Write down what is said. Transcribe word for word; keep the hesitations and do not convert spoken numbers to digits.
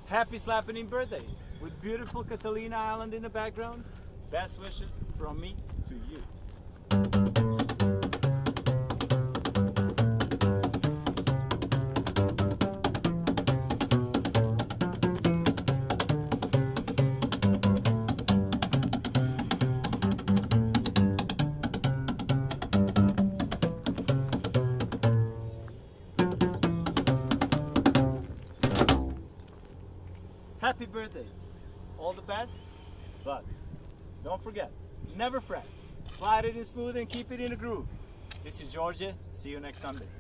Happy Slappening birthday with beautiful Catalina Island in the background. Best wishes from me to you. Happy birthday. All the best, but don't forget, never fret. Slide it in smooth and keep it in a groove. This is Georgia. See you next Sunday.